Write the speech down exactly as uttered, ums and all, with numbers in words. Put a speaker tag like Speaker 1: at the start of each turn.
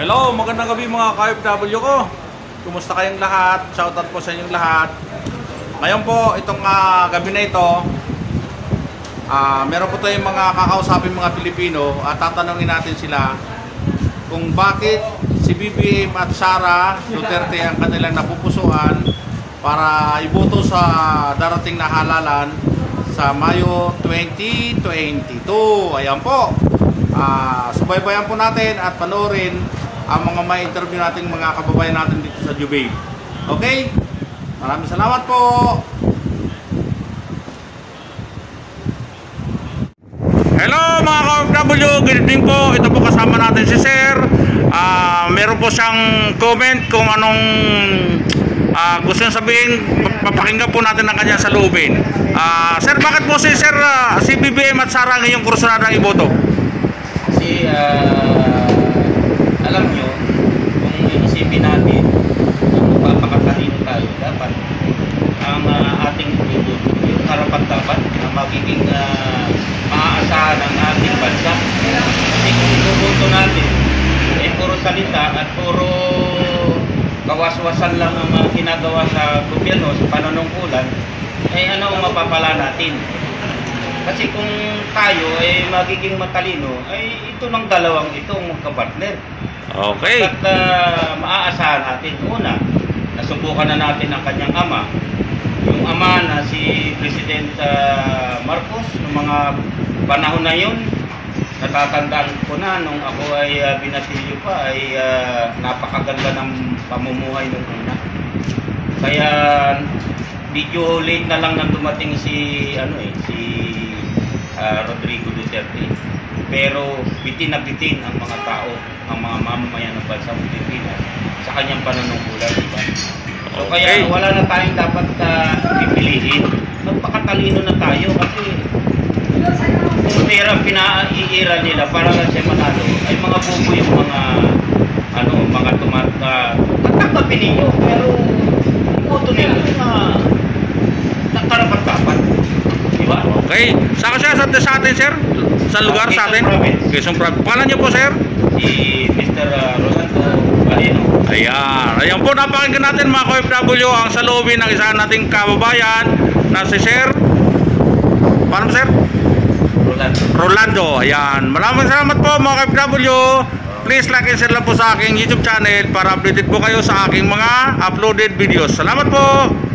Speaker 1: Hello, magandang gabi mga ka-F W ko. Kumusta kayong lahat? Shoutout po sa inyong lahat. Ngayon po, itong uh, gabi na ito, uh, meron po tayong mga kakausapin mga Pilipino at tatanungin natin sila kung bakit si B B M at Sara Duterte ang kanilang napupusuan para iboto sa darating na halalan sa Mayo twenty twenty-two. Ayan po. Uh, subaybayan po natin at panoorin ang mga may interview nating mga kababayan natin dito sa Jubail. Okay? Maraming salamat po. Hello mga ka-F W, good evening po. Ito po kasama natin si Sir. Uh, meron po siyang comment kung anong uh, gusto niyang sabihin. Papakinggan po natin ang kanyang saloobin. Uh, sir, bakit po si Sir uh, si B B M at Sara ngayong kursunadang iboto?
Speaker 2: Kasi uh, alam nyo, kung iisipin natin kung mapapakatalino tayo, dapat ang uh, ating iboto, yung harapan dapat na magiging uh, maaasahan ng ating bansa. Kasi kung iboto natin, eh puro salita at puro kawaswasan lang ang uh, ginagawa sa gobyerno, sa panunungkulan, eh ano ang mapapala natin? Kasi kung tayo ay magiging matalino, ay ito ng dalawang itong magkapartner.
Speaker 1: Okay.
Speaker 2: At uh, maaasahan natin. Una, nasubukan na natin ang kanyang ama. Yung ama na si President uh, Marcos, noong mga panahon na yun, natatandaan ko na nung ako ay uh, binatilyo pa, ay uh, napakaganda ng pamumuhay nung una. Kaya medyo late na lang nang dumating si ano eh, si uh, Rodrigo Duterte. Pero bitin na bitin ang mga tao, ang mga mamamayan ng bansang Pilipinas sa kanyang panunungkulan, diba? So
Speaker 1: okay.
Speaker 2: Kaya wala na tayong dapat uh, pipiliin. Magpakatalino na tayo kasi kung pera pinaiira nila para lang siya manalo, ay mga bubo yung mga ano, mga tumat uh, tatanggapin ninyo, pero boto nila na nakarapat-dapat, diba?
Speaker 1: Okay. Saan ka siya sa, sa atin, sir? Sa lugar uh, sa atin? Quezon Province. Pangalan niyo po, sir?
Speaker 2: Si Mister Uh, Rolando Galeno.
Speaker 1: Ayan. Ayan po, napakinggan natin mga ka-F W ang saloobin ng isa nating kababayan na si Sir. Paano sir?
Speaker 2: Rolando.
Speaker 1: Rolando. Ayan. Maraming salamat po mga ka-F W. Please like and share lang po sa aking YouTube channel para updated po kayo sa aking mga uploaded videos. Salamat po!